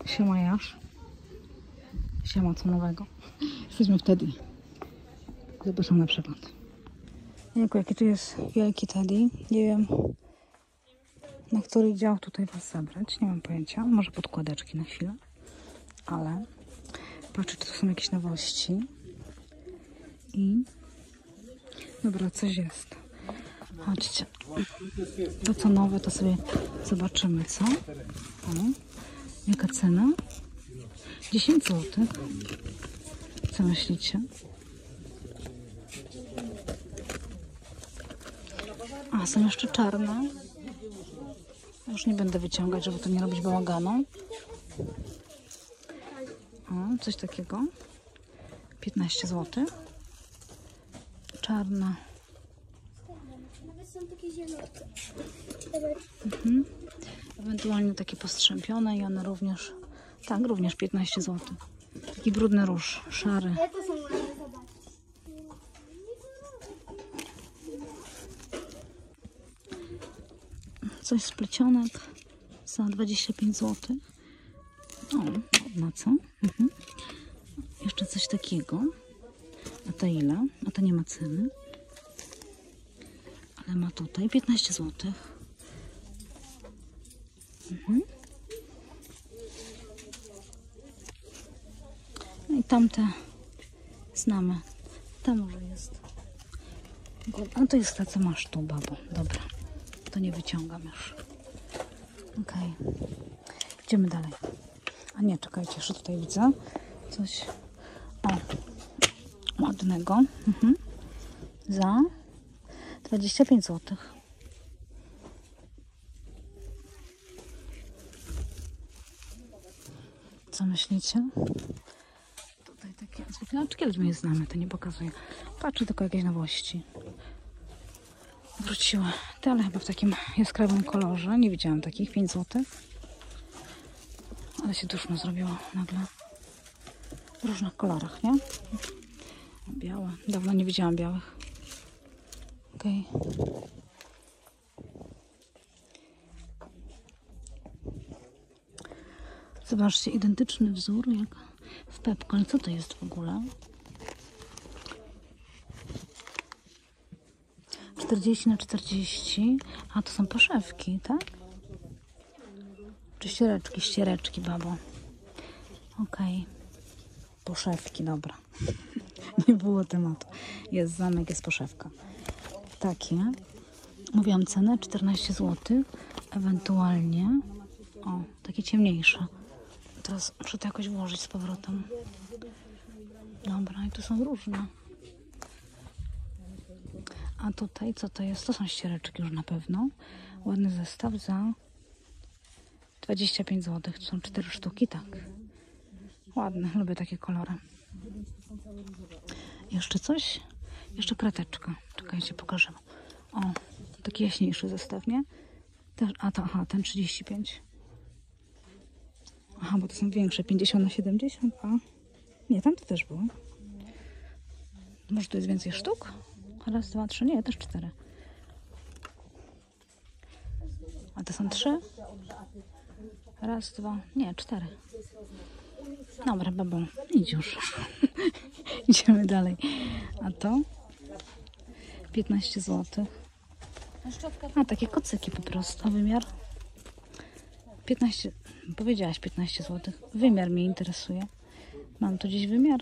Siema Jasz. Siema, co nowego? Jesteśmy wtedy. Zapraszam na przegląd. Jejku, jaki tu jest wielki Teddy. Nie wiem, na który dział tutaj was zabrać. Nie mam pojęcia. Może podkładeczki na chwilę. Ale patrzę, czy to są jakieś nowości. I dobra, coś jest. Chodźcie. To co nowe, to sobie zobaczymy, co? O, jaka cena? 10 zł. Co myślicie? A, są jeszcze czarne. Już nie będę wyciągać, żeby to nie robić bałaganu. O, coś takiego. 15 zł. Czarna. Nawet są takie zielone. Ewentualnie takie postrzępione i one również, tak, również 15 zł. Taki brudny róż, szary. Ale to są ładne, zobacz. Coś z plecionek za 25 zł. O, ładna, co? Jeszcze coś takiego. A to ile? A to nie ma ceny. Ale ma tutaj 15 zł. No i tamte znamy. Tam może jest. A to jest ta, co masz tu, babo. Dobra. To nie wyciągam już. Okej. Idziemy dalej. A nie, czekajcie, jeszcze tutaj widzę coś. O, ładnego. Za 25 zł. Co myślicie? Tutaj takie zwykłaczki, ale my je znamy, to nie pokazuję. Patrzę tylko jakieś nowości. Wróciły. Te, ale chyba w takim jaskrawym kolorze. Nie widziałam takich. 5 zł. Ale się duszno zrobiło nagle. W różnych kolorach, nie? Białe. Dawno nie widziałam białych. Okej. Zobaczcie, identyczny wzór jak w Pepko. Ale co to jest w ogóle? 40 na 40. A to są poszewki, tak? Czy ściereczki? Ściereczki, babo. Okej. Poszewki, dobra. Nie było tematu. Jest zamek, jest poszewka. Takie. Mówiłam cenę 14 zł. Ewentualnie. O, takie ciemniejsze. Teraz muszę to jakoś włożyć z powrotem. Dobra, i tu są różne. A tutaj co to jest? To są ściereczki już na pewno. Ładny zestaw za 25 zł. To są 4 sztuki, tak. Ładne, lubię takie kolory. Jeszcze coś? Jeszcze krateczka. Czekajcie, pokażę. O, taki jaśniejszy zestaw, nie? Aha, ten 35. Aha, bo to są większe. 50 na 70, a... Nie, tam to też było. Może tu jest więcej sztuk? Raz, dwa, trzy. Nie, też 4. A to są 3? Raz, dwa. Nie, 4. Dobra, babo, idź już. Idziemy dalej. A to? 15 zł. A, takie kocyki po prostu. A wymiar? 15. Powiedziałaś 15 zł. Wymiar mnie interesuje. Mam tu gdzieś wymiar?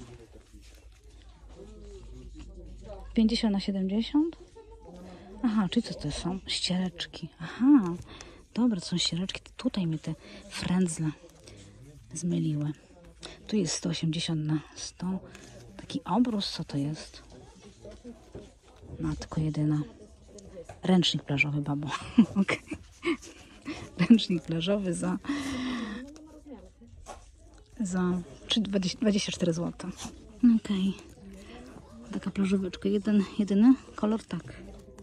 50 na 70? Aha, czyli co to są? Ściereczki. Aha, dobra, to są ściereczki. Tutaj mi te frędzle zmyliły. Tu jest 180 na 100. Taki obrus, co to jest? Matko jedyna. Ręcznik plażowy, babo. Okej. Ręcznik plażowy za 24 zł. Okej. Taka plażóweczka. Jedyny kolor, tak.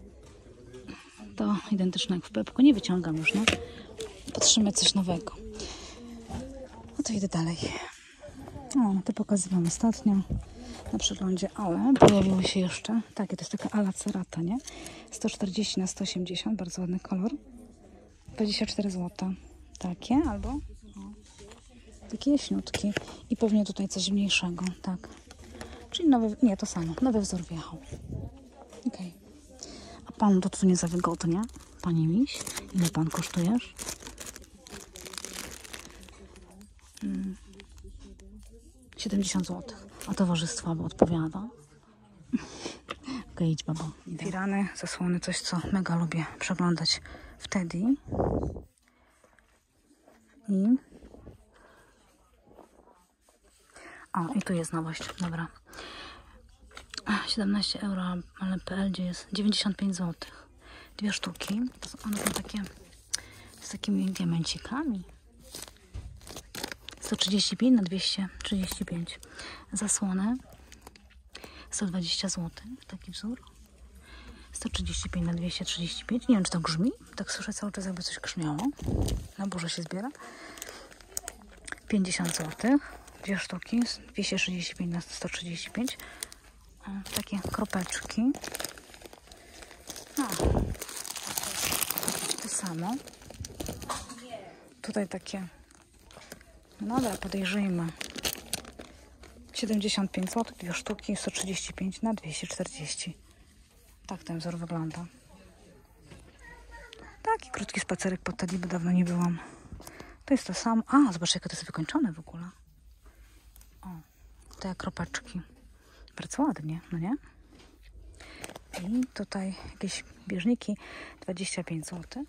To identyczne jak w Pepku. Nie wyciągam już, nie? Patrzymy coś nowego. No to idę dalej. O, to pokazywałam ostatnio na przeglądzie, ale pojawiły się jeszcze. Takie, to jest taka ala cerata, nie? 140 na 180, bardzo ładny kolor. 24 zł. Takie albo Taki jaśniutki. I pewnie tutaj coś mniejszego, tak. Czyli nowy, nie, to samo. Nowy wzór wjechał. Okej. A panu to tu nie za wygodnie? Panie miś, ile pan kosztujesz? 70 zł. A towarzystwo by odpowiada? Okej, idź babo. Firany, zasłony, coś co mega lubię przeglądać w Teddy. I tu jest nowość, dobra. 17 euro, ale PL gdzie jest 95 zł. 2 sztuki. To są, one są takie z takimi diamencikami. 135 na 235. Zasłonę 120 zł. Taki wzór. 135 na 235. Nie wiem, czy to grzmi. Tak słyszę cały czas, jakby coś grzmiało. Na burze się zbiera. 50 zł. 2 sztuki. 235 na 135. Takie kropeczki. To samo. Tutaj takie. No dobra, podejrzyjmy. 75 zł, 2 sztuki, 135 na 240. Tak ten wzór wygląda. Taki krótki spacerek po Teddy, bo dawno nie byłam. To jest to samo. Zobaczcie, jak to jest wykończone w ogóle. O, te kropeczki. Bardzo ładnie, no nie? I tutaj jakieś bieżniki 25 zł.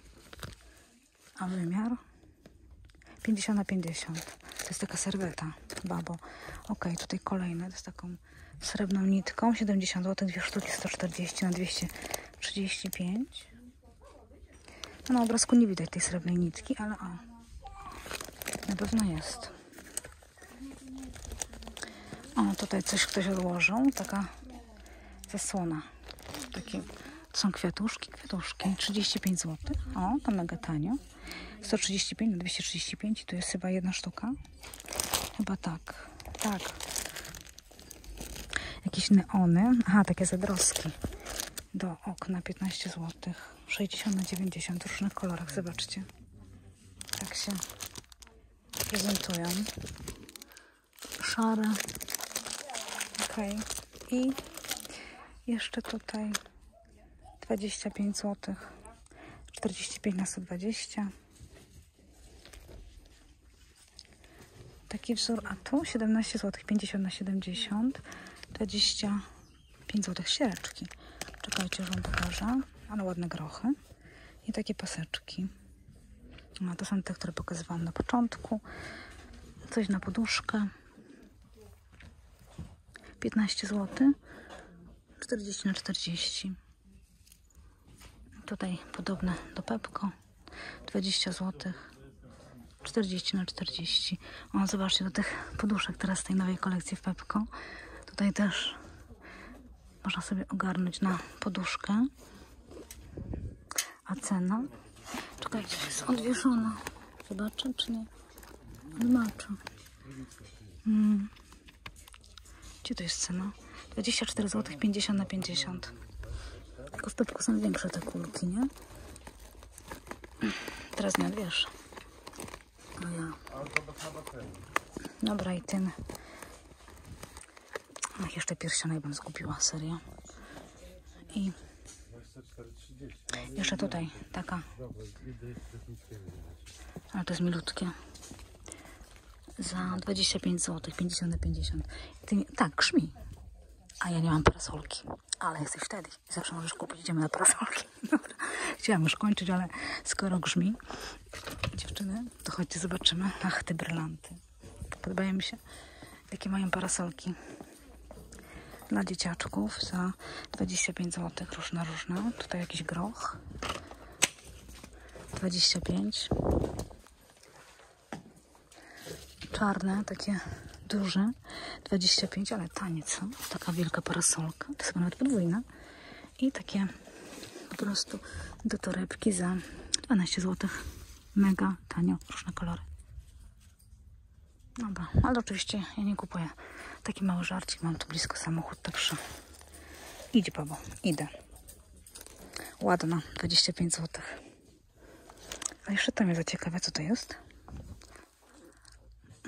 A wymiar 50 na 50. To jest taka serweta, babo. Okej, tutaj kolejne, to z taką srebrną nitką. 70 zł, 2 sztuki, 140 na 235. No, na obrazku nie widać tej srebrnej nitki, ale na pewno jest. Tutaj coś ktoś odłożył. Taka zasłona. Takie, to są kwiatuszki. 35 zł. To mega tanio. 135 na 235. Tu jest chyba 1 sztuka. Chyba tak. Tak. Jakieś neony. Takie zadroski. Do okna 15 zł. 60 na 90. W różnych kolorach. Zobaczcie. Tak się prezentują. Szare. Okej. I jeszcze tutaj 25 zł. 45 na 120. Taki wzór, a tu 17 zł, 50 na 70, 25 zł siereczki. Czekajcie, że wam pokażę. Ale ładne grochy. I takie paseczki. To są te, które pokazywałam na początku. Coś na poduszkę. 15 zł. 40 na 40. Tutaj podobne do Pepko. 20 zł. 40 na 40. Zobaczcie, do tych poduszek teraz tej nowej kolekcji w Pepko. Tutaj też można sobie ogarnąć na poduszkę. A cena? Czekajcie, jest odwieszona. Zobaczę, czy nie? Zobaczę. Gdzie to jest cena? 24 zł, 50 na 50. Tylko w Pepku są większe te kulki, nie? Teraz nie odwiesz. Dobra, i ten. Jeszcze pierścionek bym zgubiła, serio. I jeszcze tutaj taka. Ale to jest milutkie. Za 25 zł, 50 na 50. Tak, grzmi. A ja nie mam parasolki. Ale jesteś wtedy. Zawsze możesz kupić. Idziemy na parasolki. Dobra. Chciałam już kończyć, ale skoro grzmi, dziewczyny, to chodźcie, zobaczymy. Te brylanty. Podobają mi się. Jakie mają parasolki. Dla dzieciaczków za 25 zł. Różne. Tutaj jakiś groch. 25. Czarne, takie duże. 25, ale tanie, co? Taka wielka parasolka. To jest chyba nawet podwójna. I takie po prostu do torebki za 12 zł. Mega tanio, różne kolory. Dobra, ale oczywiście ja nie kupuję. Taki mały żarcik, mam tu blisko samochód, także idź, babo, idę. Ładna, 25 zł. A jeszcze to mnie zaciekawia, co to jest?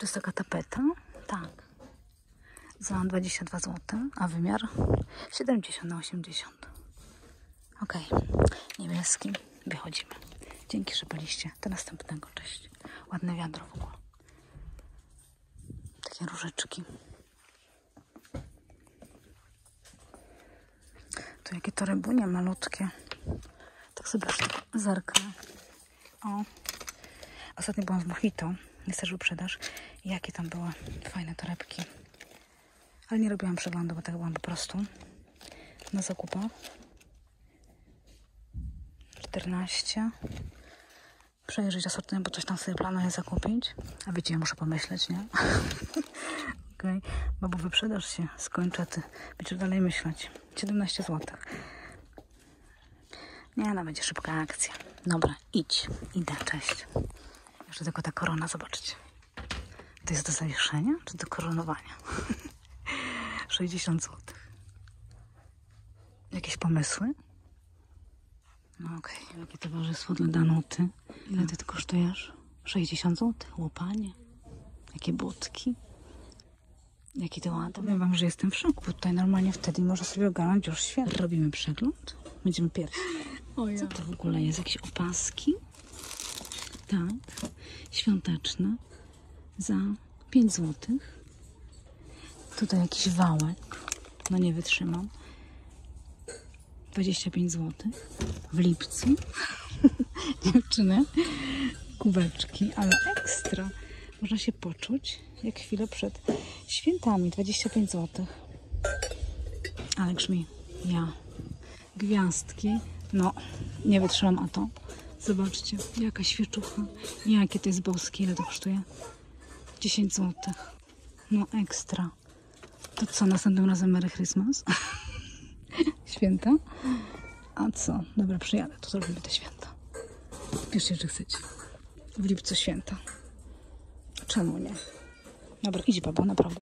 jest taka tapeta. Tak. Za 22 zł, a wymiar 70 na 80. Ok, niebieski. Wychodzimy. Dzięki, że byliście. Do następnego. Cześć. Ładne wiadro w ogóle. Takie różyczki. Tu jakie torebunie malutkie. Tak sobie już tak zerknę. O. Ostatnio byłam w Mojito. Jest też wyprzedaż. Jakie tam były fajne torebki. Ale nie robiłam przeglądu, bo tak byłam po prostu na zakupach. 14. Przejrzeć asortyment, bo coś tam sobie planuję zakupić. A wiecie, ja muszę pomyśleć, nie? Okej. Bo wyprzedaż się skończy, a ty będziesz dalej myśleć. 17 zł. Nie, no będzie szybka akcja. Dobra, idź. Idę, cześć. Jeszcze tylko ta korona, zobaczcie. To jest do zawieszenia, czy do koronowania? 60 zł. Jakieś pomysły? No okej. Jakie towarzystwo dla Danuty. Ile ty kosztujesz? 60 zł. Łopanie. Jakie budki. Jaki to ładny. Powiem wam, że jestem w szoku. Tutaj normalnie wtedy można sobie ogarnąć już świat. Robimy przegląd. Będziemy pierwsi. Co to w ogóle jest? Jakieś opaski? Tak. Świąteczne. Za 5 zł. Tutaj jakiś wałek. No nie wytrzymam. 25 zł. W lipcu. Dziewczyny. Kubeczki, ale ekstra. Można się poczuć jak chwilę przed świętami. 25 zł. Ale grzmi. Ja. Gwiazdki. No, nie wytrzymam, a to. Zobaczcie, jaka świeczucha. Jakie to jest boskie. Ile to kosztuje? 10 zł. No ekstra. To co, następnym razem Merry Christmas? Święta? A co? Dobra, przyjadę. To zrobimy te święta. Piszcie, że chcecie. W lipcu święta. Czemu nie? Dobra, idź babo, naprawdę.